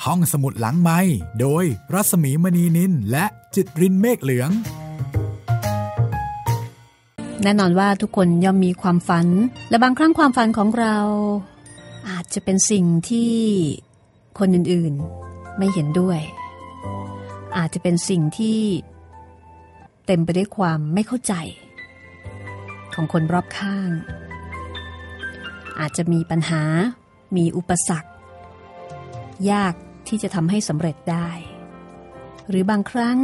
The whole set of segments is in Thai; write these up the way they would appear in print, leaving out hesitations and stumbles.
ห้องสมุดหลังไมค์โดยรัศมีมณีนินและจิตรินเมฆเหลืองแน่นอนว่าทุกคนย่อมมีความฝันและบางครั้งความฝันของเราอาจจะเป็นสิ่งที่คนอื่นๆไม่เห็นด้วยอาจจะเป็นสิ่งที่เต็มไปด้วยความไม่เข้าใจของคนรอบข้างอาจจะมีปัญหามีอุปสรรคยากที่จะทำให้สำเร็จได้หรือบางครั้ง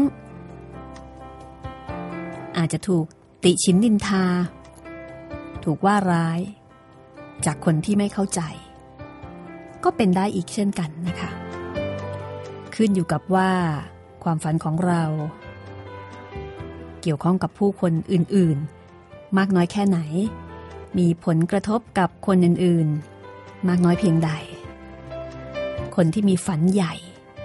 อาจจะถูกติฉินนินทาถูกว่าร้ายจากคนที่ไม่เข้าใจก็เป็นได้อีกเช่นกันนะคะขึ้นอยู่กับว่าความฝันของเราเกี่ยวข้องกับผู้คนอื่นๆมากน้อยแค่ไหนมีผลกระทบกับคนอื่นๆมากน้อยเพียงใดคนที่มีฝันใหญ่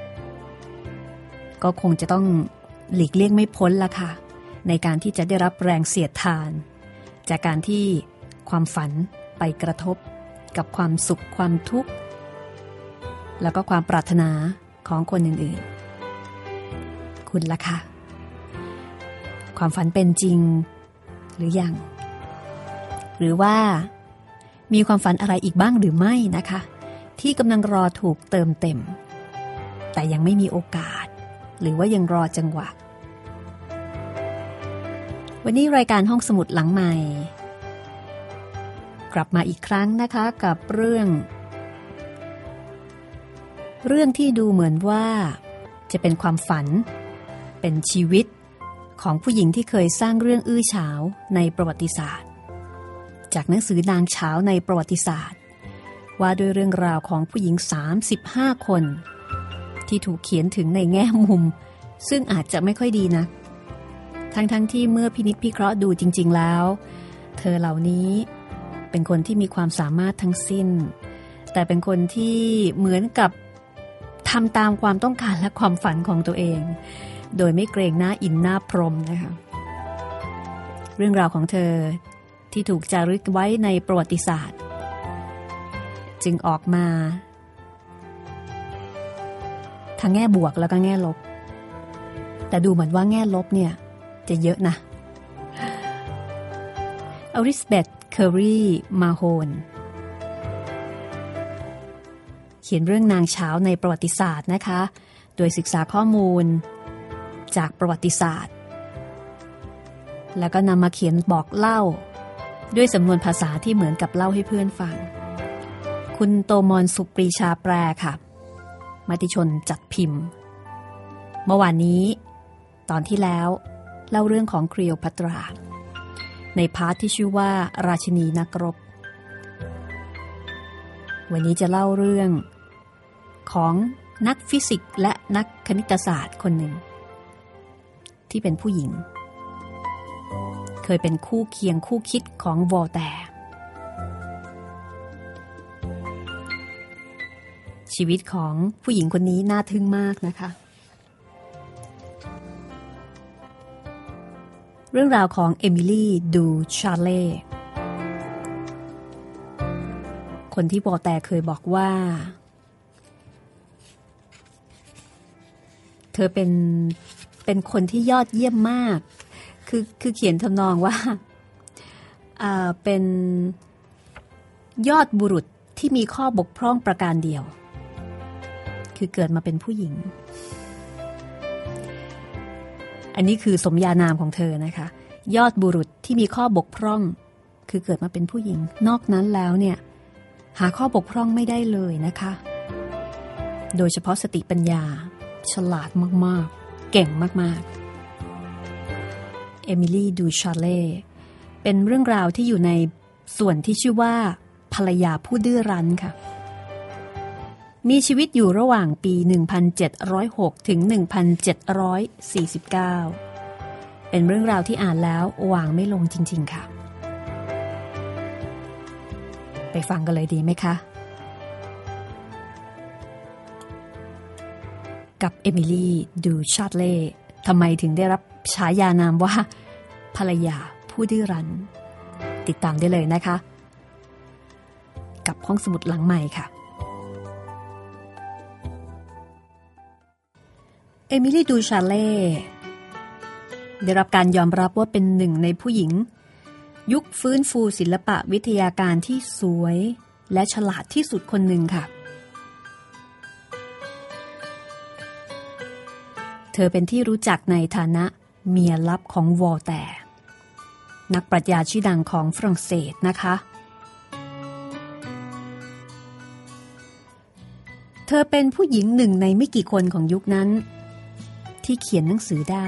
ก็คงจะต้องหลีกเลี่ยงไม่พ้นละค่ะในการที่จะได้รับแรงเสียดทานจากการที่ความฝันไปกระทบกับความสุขความทุกข์แล้วก็ความปรารถนาของคนอื่นๆคุณล่ะค่ะความฝันเป็นจริงหรือยังหรือว่ามีความฝันอะไรอีกบ้างหรือไม่นะคะที่กำลังรอถูกเติมเต็มแต่ยังไม่มีโอกาสหรือว่ายังรอจังหวะวันนี้รายการห้องสมุดหลังใหม่กลับมาอีกครั้งนะคะกับเรื่องที่ดูเหมือนว่าจะเป็นความฝันเป็นชีวิตของผู้หญิงที่เคยสร้างเรื่องอื้อฉาวในประวัติศาสตร์จากหนังสือนางเฉาในประวัติศาสตร์ว่าด้วยเรื่องราวของผู้หญิง35คนที่ถูกเขียนถึงในแง่มุมซึ่งอาจจะไม่ค่อยดีนะทั้งที่เมื่อพินิจพิเคราะห์ดูจริงๆแล้วเธอเหล่านี้เป็นคนที่มีความสามารถทั้งสิ้นแต่เป็นคนที่เหมือนกับทำตามความต้องการและความฝันของตัวเองโดยไม่เกรงหน้าอินหน้าพรหมนะคะเรื่องราวของเธอที่ถูกจารึกไว้ในประวัติศาสตร์จึงออกมาทั้งแง่บวกแล้วก็แง่ลบแต่ดูเหมือนว่าแง่ลบเนี่ยจะเยอะนะอลิซาเบธ เคอรีมาโฮนเขียนเรื่องนางเฉาในประวัติศาสตร์นะคะโดยศึกษาข้อมูลจากประวัติศาสตร์แล้วก็นำมาเขียนบอกเล่าด้วยสำนวนภาษาที่เหมือนกับเล่าให้เพื่อนฟังคุณโตมรสุปรีชาแปลค่ะมติชนจัดพิมพ์เมื่อวานนี้ตอนที่แล้วเล่าเรื่องของคลีโอพัตราในพาร์ทที่ชื่อว่าราชินีนักรบวันนี้จะเล่าเรื่องของนักฟิสิกส์และนักคณิตศาสตร์คนหนึ่งที่เป็นผู้หญิงเคยเป็นคู่เคียงคู่คิดของวอลแตร์ชีวิตของผู้หญิงคนนี้น่าทึ่งมากนะคะเรื่องราวของเอมิลี่ดูชาเล่คนที่วอลแตร์เคยบอกว่าเธอเป็นคนที่ยอดเยี่ยมมากคือเขียนทำนองว่าเป็นยอดบุรุษที่มีข้อบกพร่องประการเดียวคือเกิดมาเป็นผู้หญิงอันนี้คือสมญานามของเธอนะคะยอดบุรุษที่มีข้อบกพร่องคือเกิดมาเป็นผู้หญิงนอกนั้นแล้วเนี่ยหาข้อบกพร่องไม่ได้เลยนะคะโดยเฉพาะสติปัญญาฉลาดมากๆเก่งมากๆเอมิลี่ดูชาเล่เป็นเรื่องราวที่อยู่ในส่วนที่ชื่อว่าภรรยาผู้ดื้อรั้นค่ะมีชีวิตอยู่ระหว่างปี 1706 ถึง 1749 เป็นเรื่องราวที่อ่านแล้ววางไม่ลงจริงๆค่ะไปฟังกันเลยดีไหมคะกับเอมิลี่ดูชาร์เล่ทำไมถึงได้รับฉายานามว่าภรรยาผู้ดื้อรั้นติดตามได้เลยนะคะกับห้องสมุดหลังใหม่ค่ะเอมิลี่ดูชาเล่ได้รับการยอมรับว่าเป็นหนึ่งในผู้หญิงยุคฟื้นฟูศิลปะวิทยาการที่สวยและฉลาดที่สุดคนหนึ่งค่ะเธอเป็นที่รู้จักในฐานะเมียลับของวอลแตร์นักปรัชญาชื่อดังของฝรั่งเศสนะคะเธอเป็นผู้หญิงหนึ่งในไม่กี่คนของยุคนั้นที่เขียนหนังสือได้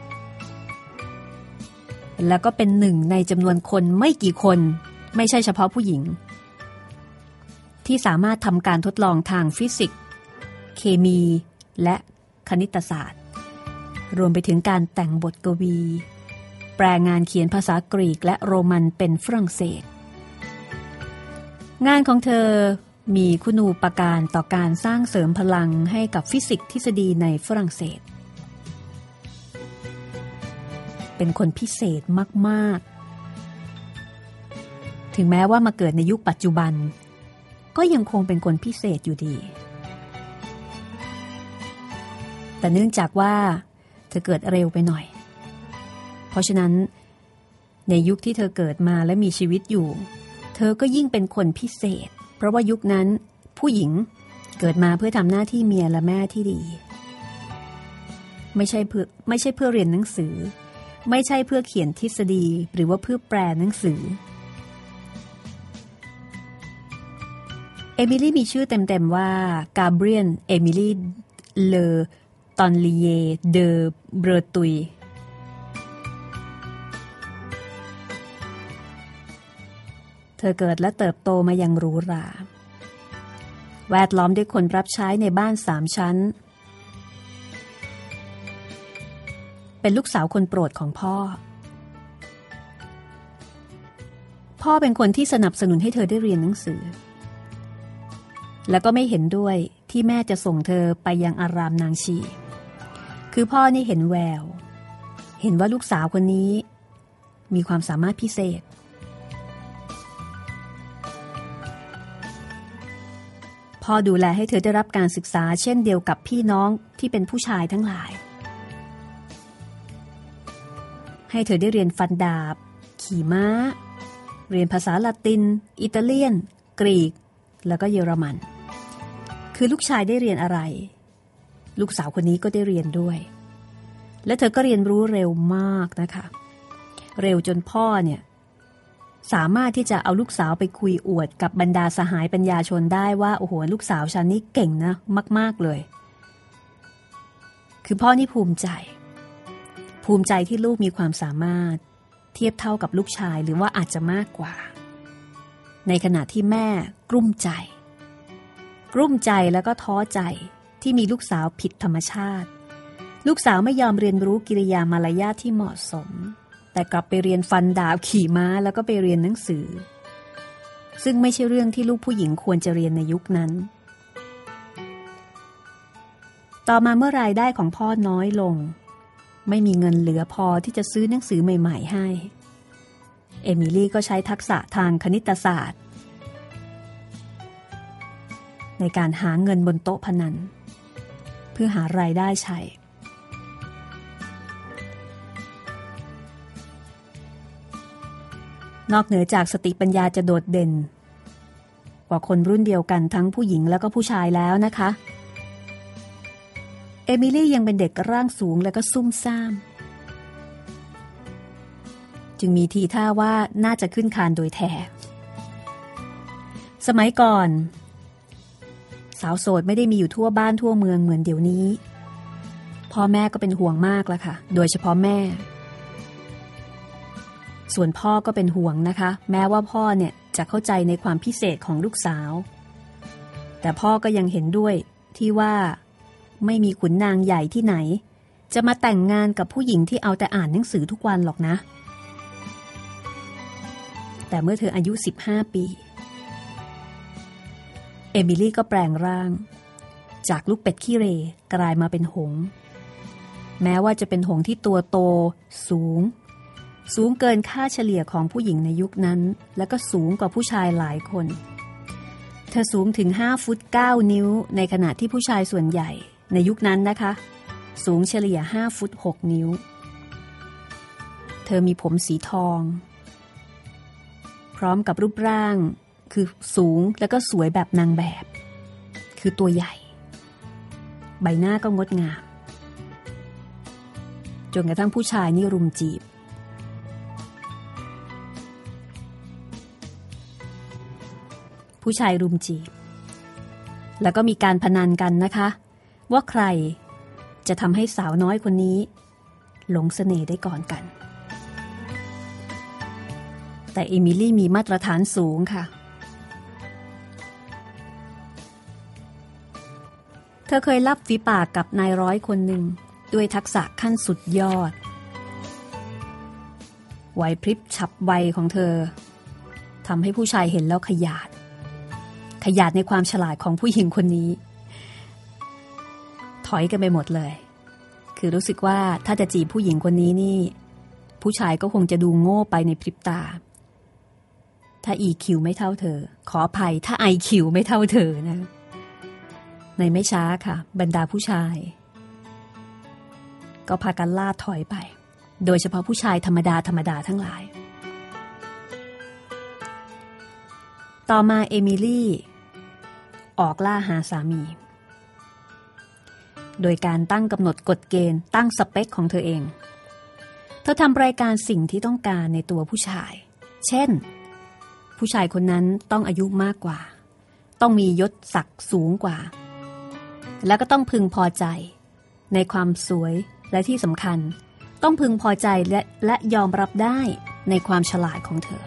แล้วก็เป็นหนึ่งในจำนวนคนไม่กี่คนไม่ใช่เฉพาะผู้หญิงที่สามารถทำการทดลองทางฟิสิกส์เคมีและคณิตศาสตร์รวมไปถึงการแต่งบทกวีแปลงานเขียนภาษากรีกและโรมันเป็นฝรั่งเศสงานของเธอมีคุณูปการต่อการสร้างเสริมพลังให้กับฟิสิกส์ทฤษฎีในฝรั่งเศสเป็นคนพิเศษมากๆถึงแม้ว่ามาเกิดในยุคปัจจุบันก็ยังคงเป็นคนพิเศษอยู่ดีแต่เนื่องจากว่าเธอเกิดเร็วไปหน่อยเพราะฉะนั้นในยุคที่เธอเกิดมาและมีชีวิตอยู่เธอก็ยิ่งเป็นคนพิเศษเพราะว่ายุคนั้นผู้หญิงเกิดมาเพื่อทำหน้าที่เมียและแม่ที่ดีไม่ใช่เพื่อเรียนหนังสือไม่ใช่เพื่อเขียนทฤษฎีหรือว่าเพื่อแปลหนังสือเอมิลี่มีชื่อเต็มๆว่ากาเบรียลเอมิลี่เลอตอนลีเยเดอเบรตุยเธอเกิดและเติบโตมาอย่างหรูหราแวดล้อมด้วยคนรับใช้ในบ้าน3 ชั้นเป็นลูกสาวคนโปรดของพ่อเป็นคนที่สนับสนุนให้เธอได้เรียนหนังสือแล้วก็ไม่เห็นด้วยที่แม่จะส่งเธอไปยังอารามนางชีคือพ่อนี่เห็นแววเห็นว่าลูกสาวคนนี้มีความสามารถพิเศษพ่อดูแลให้เธอได้รับการศึกษาเช่นเดียวกับพี่น้องที่เป็นผู้ชายทั้งหลายให้เธอได้เรียนฟันดาบขี่ม้าเรียนภาษาละตินอิตาเลียนกรีกแล้วก็เยอรมันคือลูกชายได้เรียนอะไรลูกสาวคนนี้ก็ได้เรียนด้วยและเธอก็เรียนรู้เร็วมากนะคะเร็วจนพ่อเนี่ยสามารถที่จะเอาลูกสาวไปคุยอวดกับบรรดาสหายปัญญาชนได้ว่าโอ้โหลูกสาวฉันนี่เก่งนะมากๆเลยคือพ่อนี่ภูมิใจที่ลูกมีความสามารถเทียบเท่ากับลูกชายหรือว่าอาจจะมากกว่าในขณะที่แม่กลุ้มใจแล้วก็ท้อใจที่มีลูกสาวผิดธรรมชาติลูกสาวไม่ยอมเรียนรู้กิริยามารยาทที่เหมาะสมแต่กลับไปเรียนฟันดาบขี่ม้าแล้วก็ไปเรียนหนังสือซึ่งไม่ใช่เรื่องที่ลูกผู้หญิงควรจะเรียนในยุคนั้นต่อมาเมื่อรายได้ของพ่อน้อยลงไม่มีเงินเหลือพอที่จะซื้อหนังสือใหม่ๆให้เอมิลี่ก็ใช้ทักษะทางคณิตศาสตร์ในการหาเงินบนโต๊ะพนันเพื่อหารายได้ใช้นอกเหนือจากสติปัญญาจะโดดเด่นกว่าคนรุ่นเดียวกันทั้งผู้หญิงแล้วก็ผู้ชายแล้วนะคะเอมิลี่ยังเป็นเด็กร่างสูงและก็ซุ่มซ่ามจึงมีทีท่าว่าน่าจะขึ้นคานโดยแท้สมัยก่อนสาวโสดไม่ได้มีอยู่ทั่วบ้านทั่วเมืองเหมือนเดี๋ยวนี้พ่อแม่ก็เป็นห่วงมากละค่ะโดยเฉพาะแม่ส่วนพ่อก็เป็นห่วงนะคะแม้ว่าพ่อเนี่ยจะเข้าใจในความพิเศษของลูกสาวแต่พ่อก็ยังเห็นด้วยที่ว่าไม่มีขุนนางใหญ่ที่ไหนจะมาแต่งงานกับผู้หญิงที่เอาแต่อ่านหนังสือทุกวันหรอกนะแต่เมื่อเธออายุ15 ปีเอมิลี่ก็แปลงร่างจากลูกเป็ดขี้เหร่กลายมาเป็นหงส์แม้ว่าจะเป็นหงส์ที่ตัวโตสูงเกินค่าเฉลี่ยของผู้หญิงในยุคนั้นและก็สูงกว่าผู้ชายหลายคนเธอสูงถึง5 ฟุต 9 นิ้วในขณะที่ผู้ชายส่วนใหญ่ในยุคนั้นนะคะสูงเฉลี่ย5 ฟุต 6 นิ้วเธอมีผมสีทองพร้อมกับรูปร่างคือสูงแล้วก็สวยแบบนางแบบคือตัวใหญ่ใบหน้าก็งดงามจนกระทั่งผู้ชายนี่รุมจีบผู้ชายรุมจีบแล้วก็มีการพนันกันนะคะว่าใครจะทำให้สาวน้อยคนนี้หลงเสน่ห์ได้ก่อนกันแต่เอมิลี่มีมาตรฐานสูงค่ะเธอเคยลับฝีปากกับนายร้อยคนหนึ่งด้วยทักษะขั้นสุดยอดไหวพริบฉับไวของเธอทำให้ผู้ชายเห็นแล้วขยาดในความฉลาดของผู้หญิงคนนี้ถอยกันไปหมดเลยคือรู้สึกว่าถ้าจะจีบผู้หญิงคนนี้นี่ผู้ชายก็คงจะดูโง่ไปในพริบตาถ้า EQ ไม่เท่าเธอขออภัยถ้า IQ ไม่เท่าเธอนะในไม่ช้าค่ะบรรดาผู้ชายก็พากันล่าถอยไปโดยเฉพาะผู้ชายธรรมดาทั้งหลายต่อมาเอมิลี่ออกล่าหาสามีโดยการตั้งกำหนดกฎเกณฑ์ตั้งสเปคของเธอเองเธอทำรายการสิ่งที่ต้องการในตัวผู้ชายเช่นผู้ชายคนนั้นต้องอายุมากกว่าต้องมียศศักดิ์สูงกว่าแล้วก็ต้องพึงพอใจในความสวยและที่สำคัญต้องพึงพอใจและยอมรับได้ในความฉลาดของเธอ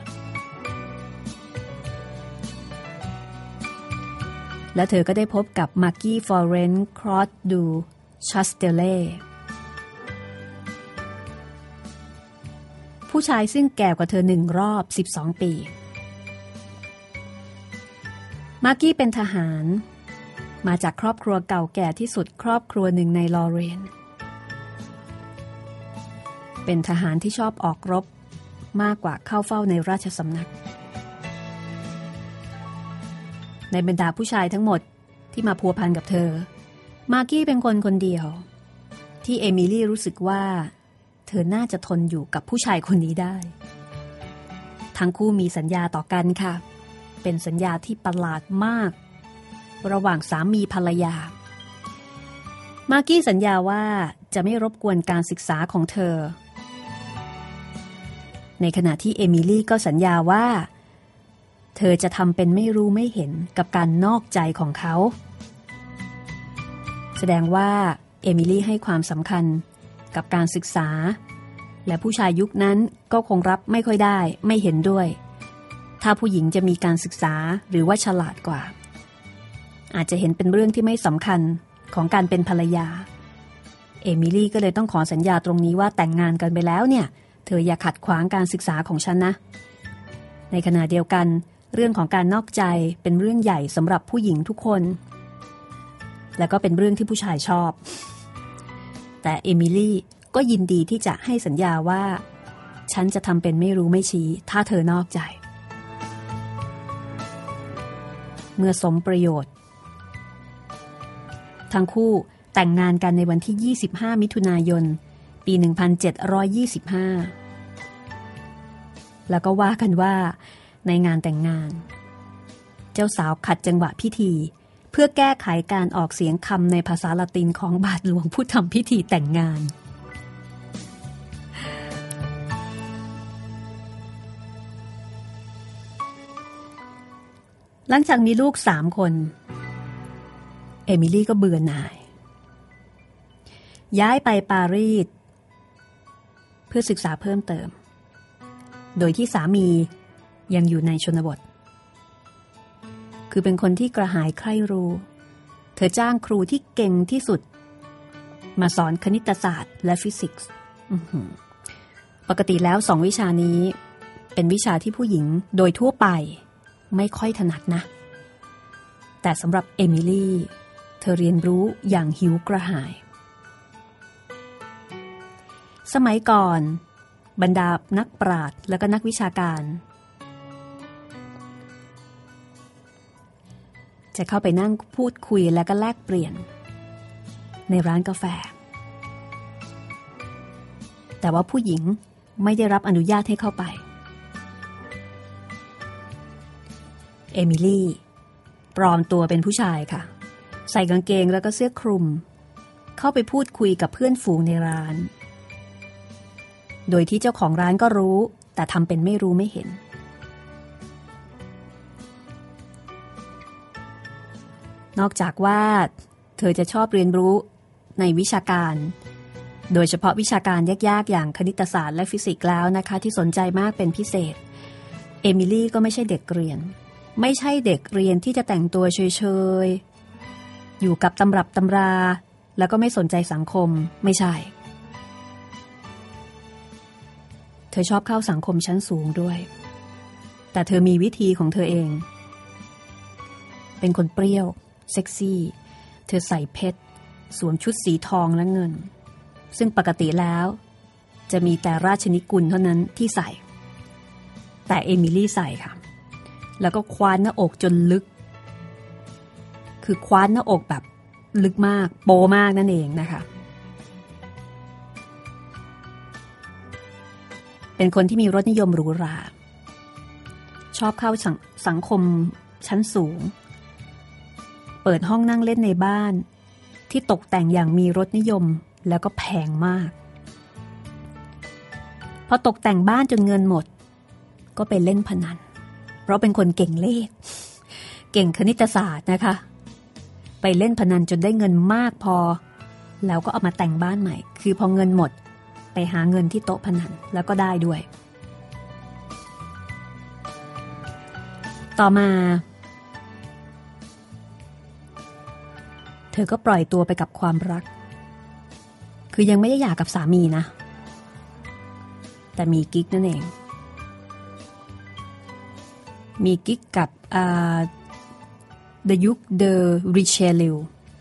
และเธอก็ได้พบกับมาร์กี้ฟลอเรนซ์ครอสดูชัสเตเล่ผู้ชายซึ่งแก่กว่าเธอ1 รอบ12 ปีมาร์กี้เป็นทหารมาจากครอบครัวเก่าแก่ที่สุดครอบครัวหนึ่งในลอเรนเป็นทหารที่ชอบออกรบมากกว่าเข้าเฝ้าในราชสำนักในบรรดาผู้ชายทั้งหมดที่มาพัวพันกับเธอมาร์กี้เป็นคนเดียวที่เอมิลี่รู้สึกว่าเธอน่าจะทนอยู่กับผู้ชายคนนี้ได้ทั้งคู่มีสัญญาต่อกันค่ะเป็นสัญญาที่ประหลาดมากระหว่างสามีภรรยามาร์กี้สัญญาว่าจะไม่รบกวนการศึกษาของเธอในขณะที่เอมิลี่ก็สัญญาว่าเธอจะทำเป็นไม่รู้ไม่เห็นกับการนอกใจของเขาแสดงว่าเอมิลี่ให้ความสำคัญกับการศึกษาและผู้ชายยุคนั้นก็คงรับไม่ค่อยได้ไม่เห็นด้วยถ้าผู้หญิงจะมีการศึกษาหรือว่าฉลาดกว่าอาจจะเห็นเป็นเรื่องที่ไม่สำคัญของการเป็นภรรยาเอมิลี่ก็เลยต้องขอสัญญาตรงนี้ว่าแต่งงานกันไปแล้วเนี่ยเธออย่าขัดขวางการศึกษาของฉันนะในขณะเดียวกันเรื่องของการนอกใจเป็นเรื่องใหญ่สำหรับผู้หญิงทุกคนและก็เป็นเรื่องที่ผู้ชายชอบแต่เอมิลี่ก็ยินดีที่จะให้สัญญาว่าฉันจะทำเป็นไม่รู้ไม่ชี้ถ้าเธอนอกใจเมื่อสมประโยชน์ทั้งคู่แต่งงานกันในวันที่25 มิถุนายนปี 1725แล้วก็ว่ากันว่าในงานแต่งงานเจ้าสาวขัดจังหวะพิธีเพื่อแก้ไขการออกเสียงคำในภาษาละตินของบาทหลวงผู้ทำพิธีแต่งงานหลังจากมีลูก3 คนเอมิลี่ก็เบื่อหน่ายย้ายไปปารีสเพื่อศึกษาเพิ่มเติมโดยที่สามียังอยู่ในชนบทคือเป็นคนที่กระหายใคร่รู้เธอจ้างครูที่เก่งที่สุดมาสอนคณิตศาสตร์และฟิสิกส์ปกติแล้ว2 วิชานี้เป็นวิชาที่ผู้หญิงโดยทั่วไปไม่ค่อยถนัดนะแต่สำหรับเอมิลี่เธอเรียนรู้อย่างหิวกระหายสมัยก่อนบรรดานักปราชญ์และก็นักวิชาการจะเข้าไปนั่งพูดคุยและก็แลกเปลี่ยนในร้านกาแฟแต่ว่าผู้หญิงไม่ได้รับอนุญาตให้เข้าไปเอมิลี่ปลอมตัวเป็นผู้ชายค่ะใส่กางเกงแล้วก็เสื้อคลุมเข้าไปพูดคุยกับเพื่อนฝูงในร้านโดยที่เจ้าของร้านก็รู้แต่ทำเป็นไม่รู้ไม่เห็นนอกจากว่าเธอจะชอบเรียนรู้ในวิชาการโดยเฉพาะวิชาการยากๆอย่างคณิตศาสตร์และฟิสิกส์แล้วนะคะที่สนใจมากเป็นพิเศษเอมิลี่ก็ไม่ใช่เด็กเรียนไม่ใช่เด็กเรียนที่จะแต่งตัวเฉยๆอยู่กับตำรับตำราแล้วก็ไม่สนใจสังคมไม่ใช่เธอชอบเข้าสังคมชั้นสูงด้วยแต่เธอมีวิธีของเธอเองเป็นคนเปรี้ยวเซ็กซี่เธอใส่เพชรสวมชุดสีทองและเงินซึ่งปกติแล้วจะมีแต่ราชนิกุลเท่านั้นที่ใส่แต่เอมิลี่ใส่ค่ะแล้วก็คว้านหน้าอกจนลึกคือคว้านหน้าอกแบบลึกมากโปมากนั่นเองนะคะเป็นคนที่มีรสนิยมหรูหราชอบเข้าสังคมชั้นสูงเปิดห้องนั่งเล่นในบ้านที่ตกแต่งอย่างมีรสนิยมแล้วก็แพงมากพอตกแต่งบ้านจนเงินหมดก็ไปเล่นพนันเพราะเป็นคนเก่งเลขเก่งคณิตศาสตร์นะคะไปเล่นพนันจนได้เงินมากพอแล้วก็เอามาแต่งบ้านใหม่คือพอเงินหมดไปหาเงินที่โต๊ะพนันแล้วก็ได้ด้วยต่อมาเธอก็ปล่อยตัวไปกับความรักคือยังไม่ได้หย่ากับสามีนะแต่มีกิ๊กนั่นเองมีกิ๊กกับThe Duc de Richelieu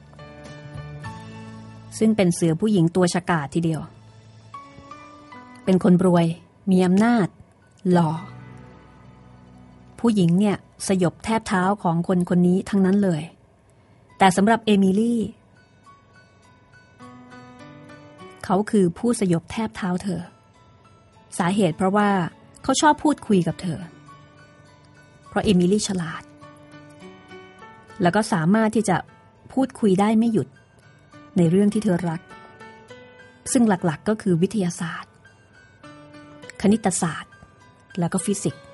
ซึ่งเป็นเสือผู้หญิงตัวฉกาจทีเดียวเป็นคนรวยมีอำนาจหล่อผู้หญิงเนี่ยสยบแทบเท้าของคนคนนี้ทั้งนั้นเลยแต่สำหรับเอมิลี่เขาคือผู้สยบแทบเท้าเธอสาเหตุเพราะว่าเขาชอบพูดคุยกับเธอเพราะเอมิลี่ฉลาดแล้วก็สามารถที่จะพูดคุยได้ไม่หยุดในเรื่องที่เธอรักซึ่งหลักๆก็คือวิทยาศาสตร์คณิตศาสตร์แล้วก็ฟิสิกส์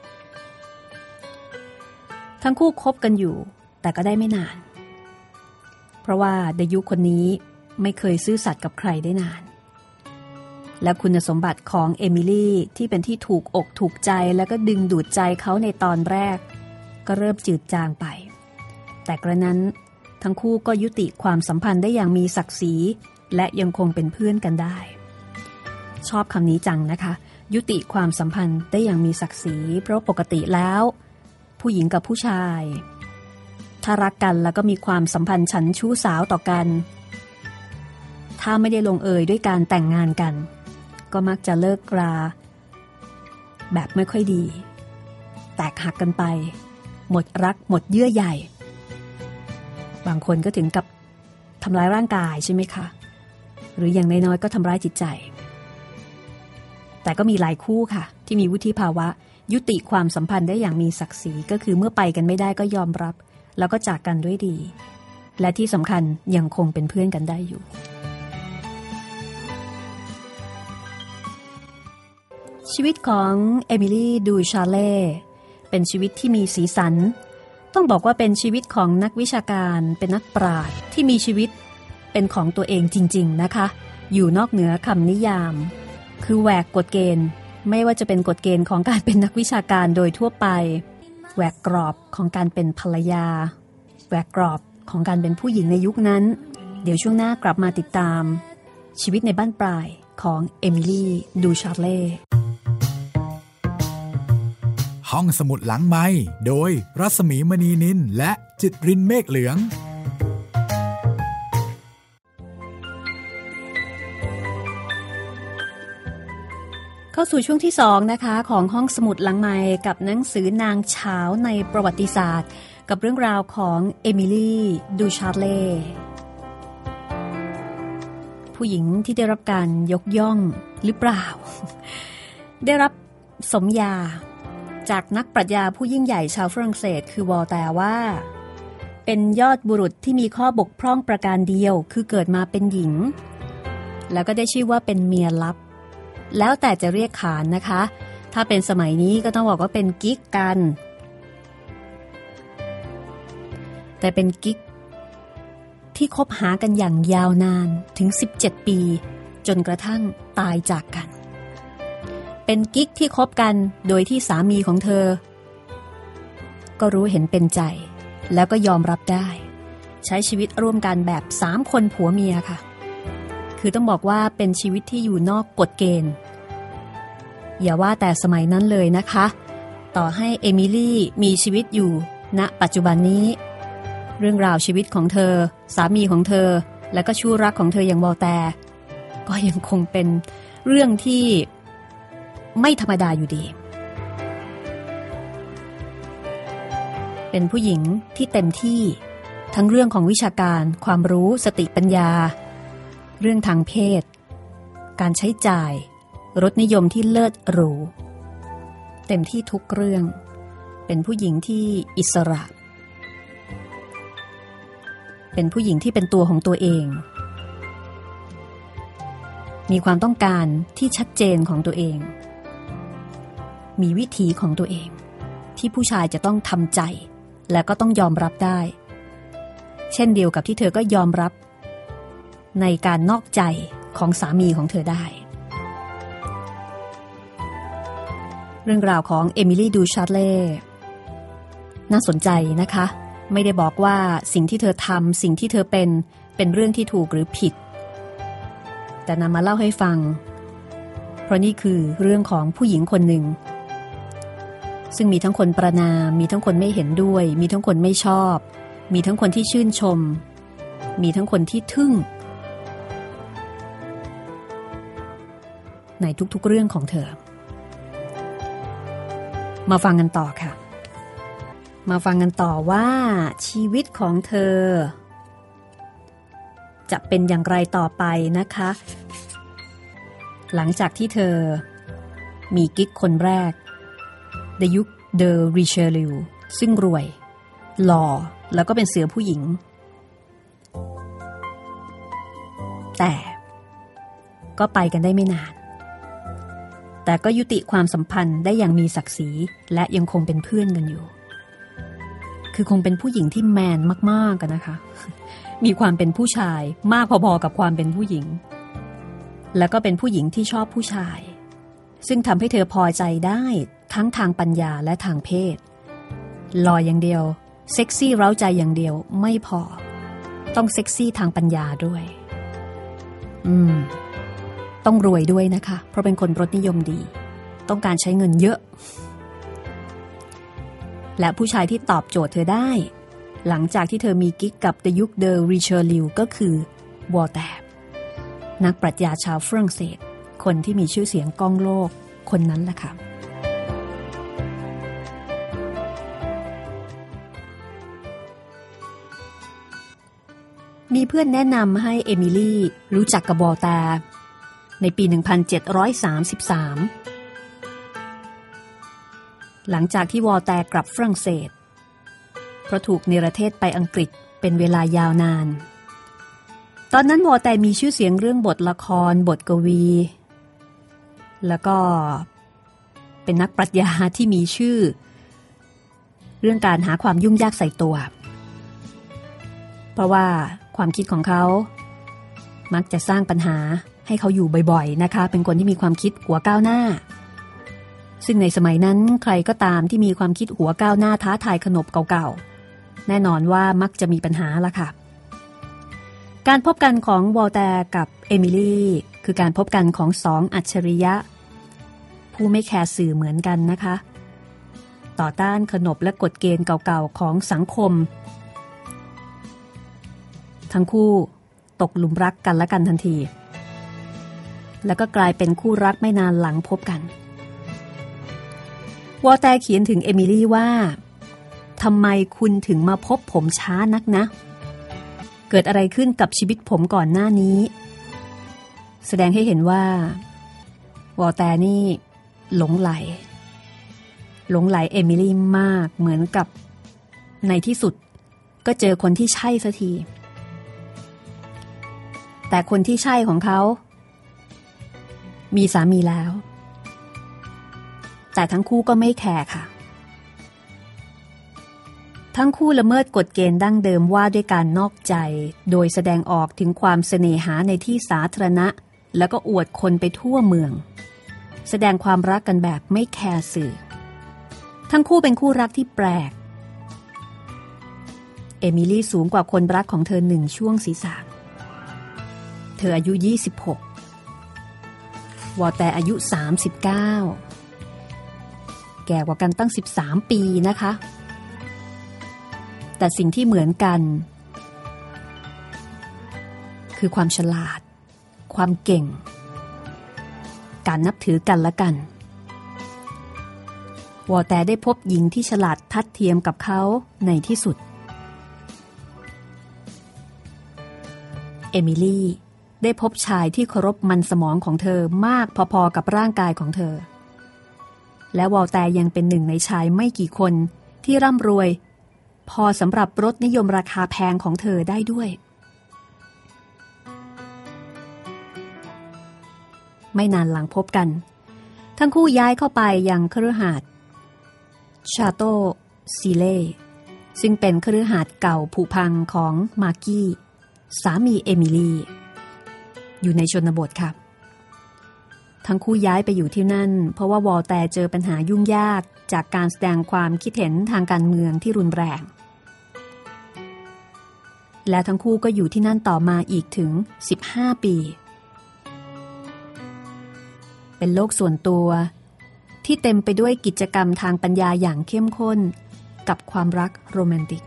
ทั้งคู่คบกันอยู่แต่ก็ได้ไม่นานเพราะว่าเดยุคนนี้ไม่เคยซื่อสัตย์กับใครได้นานและคุณสมบัติของเอมิลี่ที่เป็นที่ถูกอกถูกใจแล้วก็ดึงดูดใจเขาในตอนแรกก็เริ่มจืดจางไปแต่กระนั้นทั้งคู่ก็ยุติความสัมพันธ์ได้อย่างมีศักดิ์ศรีและยังคงเป็นเพื่อนกันได้ชอบคำนี้จังนะคะยุติความสัมพันธ์ได้อย่างมีศักดิ์ศรีเพราะปกติแล้วผู้หญิงกับผู้ชายถ้ารักกันแล้วก็มีความสัมพันธ์ฉันชู้สาวต่อกันถ้าไม่ได้ลงเอยด้วยการแต่งงานกันก็มักจะเลิกราแบบไม่ค่อยดีแตกหักกันไปหมดรักหมดเยื่อใยบางคนก็ถึงกับทำร้ายร่างกายใช่ไหมคะหรืออย่างน้อยๆก็ทำร้ายจิตใจแต่ก็มีหลายคู่ค่ะที่มีวุฒิภาวะยุติความสัมพันธ์ได้อย่างมีศักดิ์ศรีก็คือเมื่อไปกันไม่ได้ก็ยอมรับแล้วก็จากกันด้วยดีและที่สำคัญยังคงเป็นเพื่อนกันได้อยู่ชีวิตของเอมิลี่ดูชาเล่เป็นชีวิตที่มีสีสันต้องบอกว่าเป็นชีวิตของนักวิชาการเป็นนักปราชญ์ที่มีชีวิตเป็นของตัวเองจริงๆนะคะอยู่นอกเหนือคำนิยามคือแหวกกฎเกณฑ์ไม่ว่าจะเป็นกฎเกณฑ์ของการเป็นนักวิชาการโดยทั่วไปแหวกกรอบของการเป็นภรรยาแหวกกรอบของการเป็นผู้หญิงในยุคนั้นเดี๋ยวช่วงหน้ากลับมาติดตามชีวิตในบ้านปลายของเอมิลี่ดูชาเล่ห้องสมุดหลังไมค์โดยรัศมีมณีนินและจิตรินเมฆเหลืองเข้าสู่ช่วงที่2นะคะของห้องสมุดหลังไมค์กับหนังสือนางเฉาในประวัติศาสตร์กับเรื่องราวของเอมิลี่ดูชาเล่ผู้หญิงที่ได้รับการยกย่องหรือเปล่า ได้รับสมญาจากนักปรัชญาผู้ยิ่งใหญ่ชาวฝรั่งเศสคือวอลแตร์ว่าเป็นยอดบุรุษที่มีข้อบกพร่องประการเดียวคือเกิดมาเป็นหญิงแล้วก็ได้ชื่อว่าเป็นเมียลับแล้วแต่จะเรียกขานนะคะถ้าเป็นสมัยนี้ก็ต้องบอกว่าเป็นกิ๊กกันแต่เป็นกิ๊กที่คบหากันอย่างยาวนานถึง17ปีจนกระทั่งตายจากกันเป็นกิ๊กที่คบกันโดยที่สามีของเธอก็รู้เห็นเป็นใจแล้วก็ยอมรับได้ใช้ชีวิตร่วมกันแบบ3คนผัวเมียค่ะคือต้องบอกว่าเป็นชีวิตที่อยู่นอกกฎเกณฑ์อย่าว่าแต่สมัยนั้นเลยนะคะต่อให้เอมิลี่มีชีวิตอยู่ณปัจจุบันนี้เรื่องราวชีวิตของเธอสามีของเธอและก็ชู้รักของเธออย่างวอลแตร์ก็ยังคงเป็นเรื่องที่ไม่ธรรมดาอยู่ดีเป็นผู้หญิงที่เต็มที่ทั้งเรื่องของวิชาการความรู้สติปัญญาเรื่องทางเพศการใช้จ่ายรสนิยมที่เลิศหรูเต็มที่ทุกเรื่องเป็นผู้หญิงที่อิสระเป็นผู้หญิงที่เป็นตัวของตัวเองมีความต้องการที่ชัดเจนของตัวเองมีวิถีของตัวเองที่ผู้ชายจะต้องทำใจและก็ต้องยอมรับได้เช่นเดียวกับที่เธอก็ยอมรับในการนอกใจของสามีของเธอได้เรื่องราวของเอมิลี่ดูชาร์เล่น่าสนใจนะคะไม่ได้บอกว่าสิ่งที่เธอทำสิ่งที่เธอเป็นเรื่องที่ถูกหรือผิดแต่นำมาเล่าให้ฟังเพราะนี่คือเรื่องของผู้หญิงคนหนึ่งซึ่งมีทั้งคนประณามมีทั้งคนไม่เห็นด้วยมีทั้งคนไม่ชอบมีทั้งคนที่ชื่นชมมีทั้งคนที่ทึ่งในทุกๆเรื่องของเธอมาฟังกันต่อค่ะมาฟังกันต่อว่าชีวิตของเธอจะเป็นอย่างไรต่อไปนะคะหลังจากที่เธอมีกิ๊กคนแรกเดยุคเดอริเชลิวซึ่งรวยหล่อแล้วก็เป็นเสือผู้หญิงแต่ก็ไปกันได้ไม่นานแต่ก็ยุติความสัมพันธ์ได้อย่างมีศักดิ์ศรีและยังคงเป็นเพื่อนกันอยู่คือคงเป็นผู้หญิงที่แมนมากๆกันนะคะมีความเป็นผู้ชายมากพอๆกับความเป็นผู้หญิงแล้วก็เป็นผู้หญิงที่ชอบผู้ชายซึ่งทำให้เธอพอใจได้ทั้งทางปัญญาและทางเพศหล่ออย่างเดียวเซ็กซี่เร้าใจอย่างเดียวไม่พอต้องเซ็กซี่ทางปัญญาด้วยต้องรวยด้วยนะคะเพราะเป็นคนรสนิยมดีต้องการใช้เงินเยอะและผู้ชายที่ตอบโจทย์เธอได้หลังจากที่เธอมีกิ๊กกับเดยุคเดอริเชลิวก็คือวอลแตร์นักปรัชญาชาวฝรั่งเศสคนที่มีชื่อเสียงก้องโลกคนนั้นแหละค่ะมีเพื่อนแนะนำให้เอมิลี่รู้จักกับวอลแตร์ในปี 1733 หลังจากที่วอลแตร์กลับฝรั่งเศสเพราะถูกเนรเทศไปอังกฤษเป็นเวลายาวนานตอนนั้นวอลแตร์มีชื่อเสียงเรื่องบทละครบทกวีแล้วก็เป็นนักปรัชญาที่มีชื่อเรื่องการหาความยุ่งยากใส่ตัวเพราะว่าความคิดของเขามักจะสร้างปัญหาให้เขาอยู่บ่อยๆนะคะเป็นคนที่มีความคิดหัวก้าวหน้าซึ่งในสมัยนั้นใครก็ตามที่มีความคิดหัวก้าวหน้าท้าทายขนบเก่าๆแน่นอนว่ามักจะมีปัญหาละค่ะการพบกันของวอลแตร์กับเอมิลี่คือการพบกันของสองอัจฉริยะผู้ไม่แคร์สื่อเหมือนกันนะคะต่อต้านขนบและกฎเกณฑ์เก่าๆของสังคมทั้งคู่ตกหลุมรักกันและกันทันทีแล้วก็กลายเป็นคู่รักไม่นานหลังพบกันวอลแตร์เขียนถึงเอมิลี่ว่าทำไมคุณถึงมาพบผมช้านักนะเกิดอะไรขึ้นกับชีวิตผมก่อนหน้านี้แสดงให้เห็นว่าวอลแตร์นี่หลงไหลเอมิลี่มากเหมือนกับในที่สุดก็เจอคนที่ใช่สักทีแต่คนที่ใช่ของเขามีสามีแล้วแต่ทั้งคู่ก็ไม่แคร์ค่ะทั้งคู่ละเมิดกฎเกณฑ์ดั้งเดิมว่าด้วยการนอกใจโดยแสดงออกถึงความเสน่หาในที่สาธารณะแล้วก็อวดคนไปทั่วเมืองแสดงความรักกันแบบไม่แคร์สื่อทั้งคู่เป็นคู่รักที่แปลกเอมิลี่สูงกว่าคนรักของเธอ1 ช่วงศีรษะเธออายุ26วอลแตร์อายุ39แก่กว่ากันตั้ง13 ปีนะคะแต่สิ่งที่เหมือนกันคือความฉลาดความเก่งการนับถือกันและกันวอลแตร์ได้พบหญิงที่ฉลาดทัดเทียมกับเขาในที่สุดเอมิลี่ได้พบชายที่เคารพมันสมองของเธอมากพอๆกับร่างกายของเธอและวอลแตร์ยังเป็นหนึ่งในชายไม่กี่คนที่ร่ำรวยพอสำหรับรสนิยมราคาแพงของเธอได้ด้วยไม่นานหลังพบกันทั้งคู่ย้ายเข้าไปยังคฤหาสน์ชาโตซีเล่ซึ่งเป็นคฤหาสน์เก่าผุพังของมาร์กี้สามีเอมิลี่อยู่ในชนบทค่ะทั้งคู่ย้ายไปอยู่ที่นั่นเพราะว่าวอลแตร์เจอปัญหายุ่งยากจากการแสดงความคิดเห็นทางการเมืองที่รุนแรงและทั้งคู่ก็อยู่ที่นั่นต่อมาอีกถึง15 ปีเป็นโลกส่วนตัวที่เต็มไปด้วยกิจกรรมทางปัญญาอย่างเข้มข้นกับความรักโรแมนติก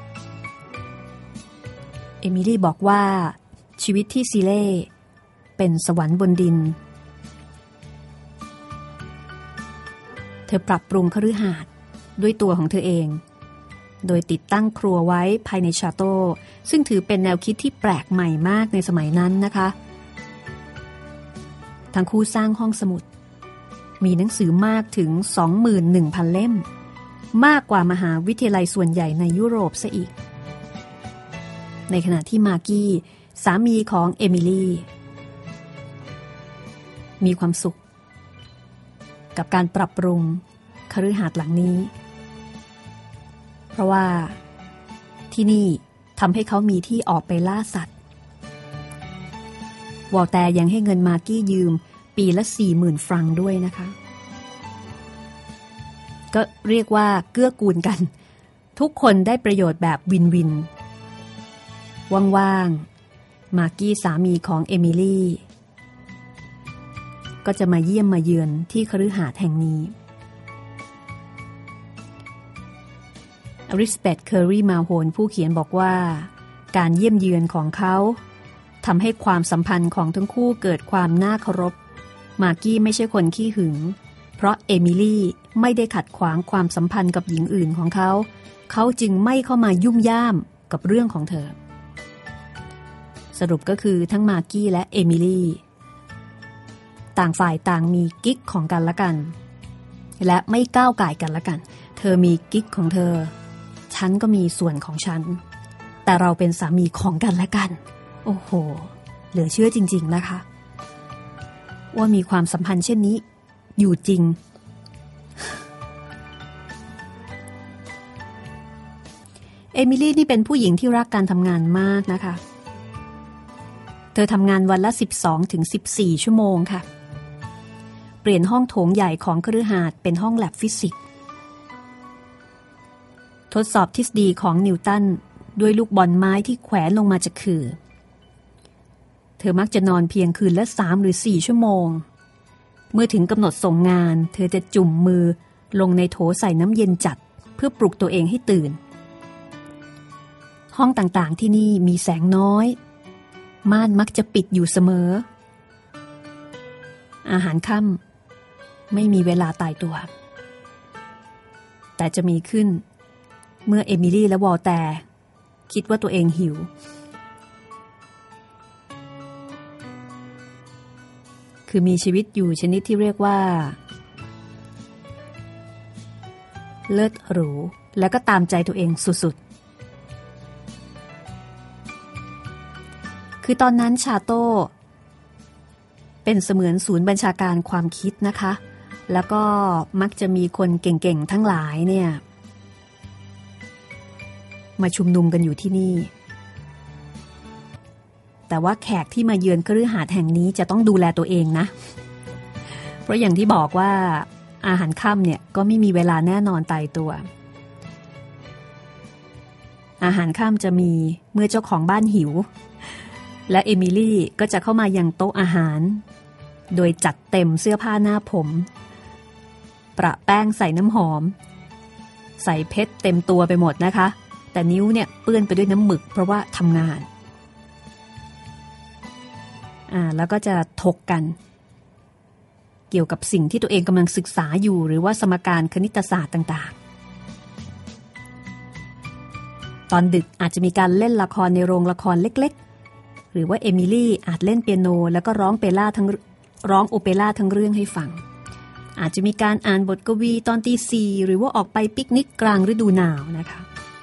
เอมิลี่บอกว่าชีวิตที่ซีเล่เป็นสวรรค์บนดินเธอปรับปรุงคฤหาสน์ด้วยตัวของเธอเองโดยติดตั้งครัวไว้ภายในชาโต้ซึ่งถือเป็นแนวคิดที่แปลกใหม่มากในสมัยนั้นนะคะทั้งคู่สร้างห้องสมุดมีหนังสือมากถึง 21,000 เล่มมากกว่ามหาวิทยาลัยส่วนใหญ่ในยุโรปซะอีกในขณะที่มาร์กี้สามีของเอมิลี่มีความสุขกับการปรับปรุงคฤหาสน์หลังนี้เพราะว่าที่นี่ทำให้เขามีที่ออกไปล่าสัตว์วอลแตร์ยังให้เงินมาร์กี้ยืมปีละ 40,000 ฟรังด้วยนะคะก็เรียกว่าเกื้อกูลกันทุกคนได้ประโยชน์แบบวินวินว่างๆมาร์กี้สามีของเอมิลี่ก็จะมาเยี่ยมมาเยือนที่คฤหาสน์แห่งนี้อริสเบธ เคอรี่ มาโฮนผู้เขียนบอกว่าการเยี่ยมเยือนของเขาทำให้ความสัมพันธ์ของทั้งคู่เกิดความน่าเคารพมาร์กี้ไม่ใช่คนขี้หึงเพราะเอมิลี่ไม่ได้ขัดขวางความสัมพันธ์กับหญิงอื่นของเขาจึงไม่เข้ามายุ่มย่ามกับเรื่องของเธอสรุปก็คือทั้งมาร์กี้และเอมิลี่ต่างฝ่ายต่างมีกิ๊กของกันและกันและไม่ก้าวก่ายกันและกันเธอมีกิ๊กของเธอฉันก็มีส่วนของฉันแต่เราเป็นสามีของกันและกันโอ้โหเหลือเชื่อจริงๆนะคะว่ามีความสัมพันธ์เช่นนี้อยู่จริงเอมิลี่นี่เป็นผู้หญิงที่รักการทำงานมากนะคะเธอทำงานวันละ 12-14 ชั่วโมงค่ะเปลี่ยนห้องโถงใหญ่ของคฤหาสน์เป็นห้องแลบฟิสิกส์ทดสอบทฤษฎีของนิวตันด้วยลูกบอลไม้ที่แขวนลงมาจากขื่อเธอมักจะนอนเพียงคืนละ 3 หรือ 4 ชั่วโมงเมื่อถึงกำหนดส่งงานเธอจะจุ่มมือลงในโถใส่น้ำเย็นจัดเพื่อปลุกตัวเองให้ตื่นห้องต่างๆที่นี่มีแสงน้อยม่านมักจะปิดอยู่เสมออาหารค่ำไม่มีเวลาตายตัวแต่จะมีขึ้นเมื่อเอมิลี่และวอลแตร์คิดว่าตัวเองหิวคือมีชีวิตอยู่ชนิดที่เรียกว่าเลิศหรูแล้วก็ตามใจตัวเองสุดๆคือตอนนั้นชาโต้เป็นเสมือนศูนย์บัญชาการความคิดนะคะแล้วก็มักจะมีคนเก่งๆทั้งหลายเนี่ยมาชุมนุมกันอยู่ที่นี่แต่ว่าแขกที่มาเยือนคฤหาสน์แห่งนี้จะต้องดูแลตัวเองนะเพราะอย่างที่บอกว่าอาหารค่ำเนี่ยก็ไม่มีเวลาแน่นอนตายตัวอาหารค่ำจะมีเมื่อเจ้าของบ้านหิวและเอมิลี่ก็จะเข้ามายังโต๊ะอาหารโดยจัดเต็มเสื้อผ้าหน้าผมประแป้งใส่น้ำหอมใส่เพชรเต็มตัวไปหมดนะคะแต่นิ้วเนี่ยเปื้อนไปด้วยน้ำหมึกเพราะว่าทำงานแล้วก็จะถกกันเกี่ยวกับสิ่งที่ตัวเองกำลังศึกษาอยู่หรือว่าสมการคณิตศาสตร์ต่างๆตอนดึกอาจจะมีการเล่นละครในโรงละครเล็กๆหรือว่าเอมิลี่อาจเล่นเปียโนแล้วก็ร้องโอเปร่าทั้งเรื่องให้ฟังอาจจะมีการอ่านบทกวีตอนตีสี่หรือว่าออกไปปิกนิกกลางฤดูหนาวนะคะ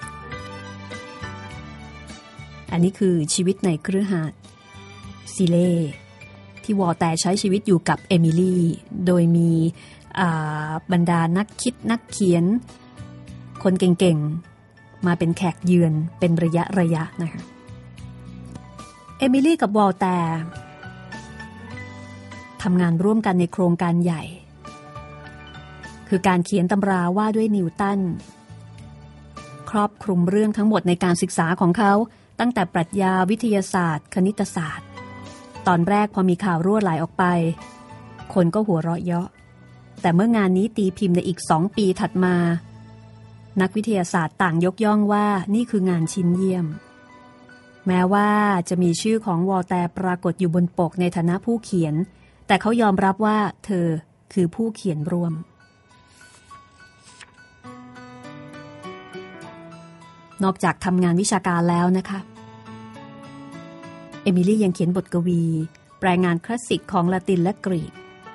อันนี้คือชีวิตในคฤหาสน์ซิเล่ที่วอลแตร์ใช้ชีวิตอยู่กับเอมิลี่โดยมีบรรดานักคิดนักเขียนคนเก่งๆมาเป็นแขกเยือนเป็นระยะนะคะเอมิลี่กับวอลแตร์ทำงานร่วมกันในโครงการใหญ่คือการเขียนตำราว่าด้วยนิวตันครอบคลุมเรื่องทั้งหมดในการศึกษาของเขาตั้งแต่ปรัชญาวิทยาศาสตร์คณิตศาสตร์ตอนแรกพอมีข่าวรั่วไหลออกไปคนก็หัวเราะเยาะแต่เมื่องานนี้ตีพิมพ์ในอีก2 ปีถัดมานักวิทยาศาสตร์ต่างยกย่องว่านี่คืองานชิ้นเยี่ยมแม้ว่าจะมีชื่อของวอลแตร์ปรากฏอยู่บนปกในฐานะผู้เขียนแต่เขายอมรับว่าเธอคือผู้เขียนร่วมนอกจากทำงานวิชาการแล้วนะคะเอมิลี่ยังเขียนบทกวีแปลงานคลาสสิกของละตินและกรีก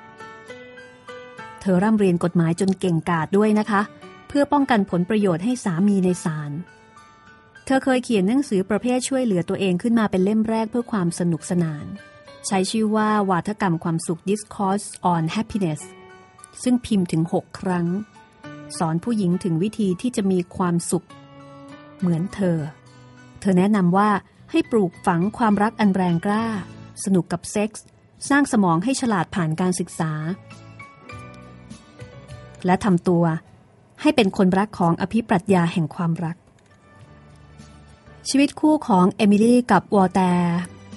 เธอร่ำเรียนกฎหมายจนเก่งกาจด้วยนะคะเพื่อป้องกันผลประโยชน์ให้สามีในศาลเธอเคยเขียนหนังสือประเภทช่วยเหลือตัวเองขึ้นมาเป็นเล่มแรกเพื่อความสนุกสนานใช้ชื่อว่าวาทกรรมความสุข Discourse on Happiness ซึ่งพิมพ์ถึง6 ครั้งสอนผู้หญิงถึงวิธีที่จะมีความสุขเหมือนเธอแนะนำว่าให้ปลูกฝังความรักอันแรงกล้าสนุกกับเซ็กส์สร้างสมองให้ฉลาดผ่านการศึกษาและทำตัวให้เป็นคนรักของอภิปรัชญาแห่งความรักชีวิตคู่ของเอมิลี่กับวอลแตร์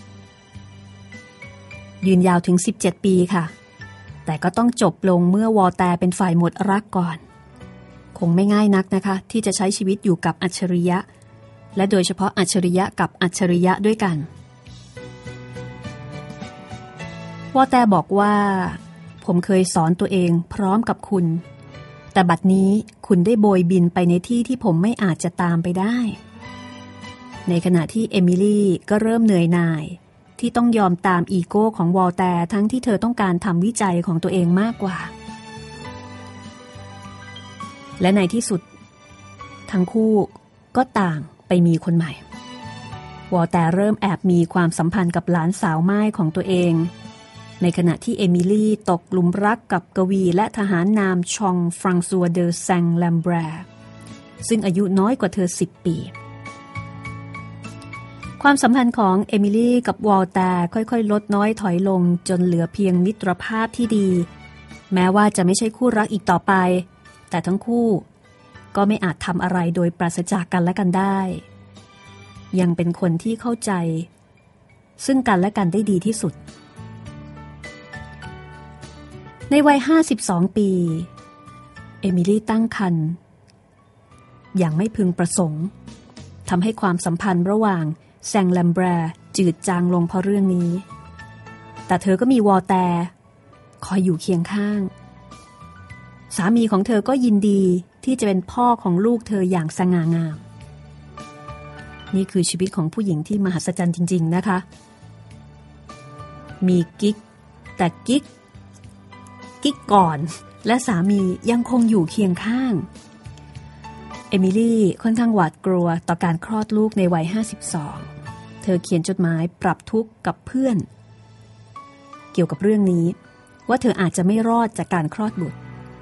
ยืนยาวถึง17 ปีค่ะแต่ก็ต้องจบลงเมื่อวอลแตร์เป็นฝ่ายหมดรักก่อนคงไม่ง่ายนักนะคะที่จะใช้ชีวิตอยู่กับอัจฉริยะและโดยเฉพาะอัจฉริยะกับอัจฉริยะด้วยกันวอลแตร์บอกว่าผมเคยสอนตัวเองพร้อมกับคุณแต่บัดนี้คุณได้โบยบินไปในที่ที่ผมไม่อาจจะตามไปได้ในขณะที่เอมิลี่ก็เริ่มเหนื่อยหน่ายที่ต้องยอมตามอีโก้ของวอลแตร์ทั้งที่เธอต้องการทำวิจัยของตัวเองมากกว่าและในที่สุดทั้งคู่ก็ต่างไปมีคนใหม่วอลแตร์เริ่มแอบมีความสัมพันธ์กับหลานสาวม่ายของตัวเองในขณะที่เอมิลี่ตกหลุมรักกับกวีและทหารนามชองฟรังซัวเดอแซงแลมแบร์ซึ่งอายุน้อยกว่าเธอ10 ปีความสัมพันธ์ของเอมิลี่กับวอลแตร์ค่อยๆลดน้อยถอยลงจนเหลือเพียงมิตรภาพที่ดีแม้ว่าจะไม่ใช่คู่รักอีกต่อไปแต่ทั้งคู่ก็ไม่อาจทำอะไรโดยปราศจากกันและกันได้ยังเป็นคนที่เข้าใจซึ่งกันและกันได้ดีที่สุดในวัย52 ปีเอมิลี่ตั้งครรภ์อย่างไม่พึงประสงค์ทำให้ความสัมพันธ์ระหว่างแซงแลมแบร์จืดจางลงเพราะเรื่องนี้แต่เธอก็มีวอลแตร์คอยอยู่เคียงข้างสามีของเธอก็ยินดีที่จะเป็นพ่อของลูกเธออย่างสง่างามนี่คือชีวิตของผู้หญิงที่มหัศจรรย์จริงๆนะคะมีกิ๊กแต่กิ๊กก่อนและสามียังคงอยู่เคียงข้างเอมิลี่ค่อนข้างหวาดกลัวต่อการคลอดลูกในวัย52เธอเขียนจดหมายปรับทุกข์กับเพื่อนเกี่ยวกับเรื่องนี้ว่าเธออาจจะไม่รอดจากการคลอดบุตร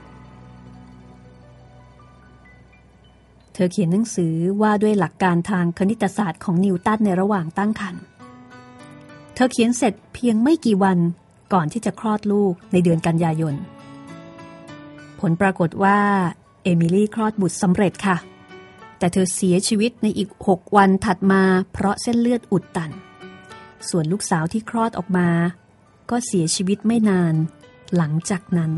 เธอเขียนหนังสือว่าด้วยหลักการทางคณิตศาสตร์ของนิวตันในระหว่างตั้งครรภ์เธอเขียนเสร็จเพียงไม่กี่วันก่อนที่จะคลอดลูกในเดือนกันยายนผลปรากฏว่าเอมิลี่คลอดบุตรสำเร็จค่ะแต่เธอเสียชีวิตในอีก6 วันถัดมาเพราะเส้นเลือดอุดตันส่วนลูกสาวที่คลอดออกมาก็เสียชีวิตไม่นานหลังจากนั้น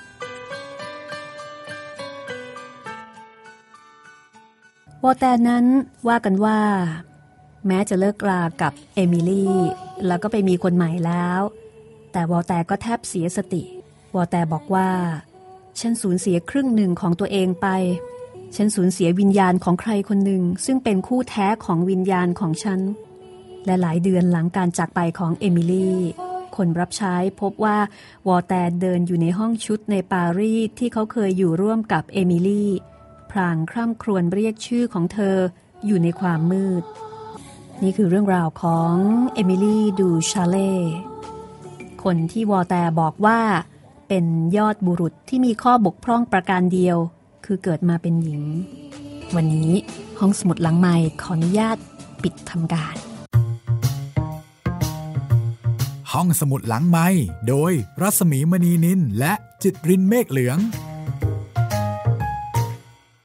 วอลแตร์นั้นว่ากันว่าแม้จะเลิกรากับเอมิลี่แล้วก็ไปมีคนใหม่แล้วแต่วอลแตร์ก็แทบเสียสติวอลแตร์บอกว่าฉันสูญเสียครึ่งหนึ่งของตัวเองไปฉันสูญเสียวิญญาณของใครคนหนึ่งซึ่งเป็นคู่แท้ของวิญญาณของฉันและหลายเดือนหลังการจากไปของเอมิลี่คนรับใช้พบว่าวอลแตร์เดินอยู่ในห้องชุดในปารีสที่เขาเคยอยู่ร่วมกับเอมิลี่พลางคร่ำครวญเรียกชื่อของเธออยู่ในความมืดนี่คือเรื่องราวของเอมิลี่ดูชาเล่คนที่วอลแตร์บอกว่าเป็นยอดบุรุษที่มีข้อบกพร่องประการเดียวคือเกิดมาเป็นหญิงวันนี้ห้องสมุดหลังไมค์ขออนุญาตปิดทำการห้องสมุดหลังไมค์โดยรัศมีมณีนินและจิตรินเมฆเหลือง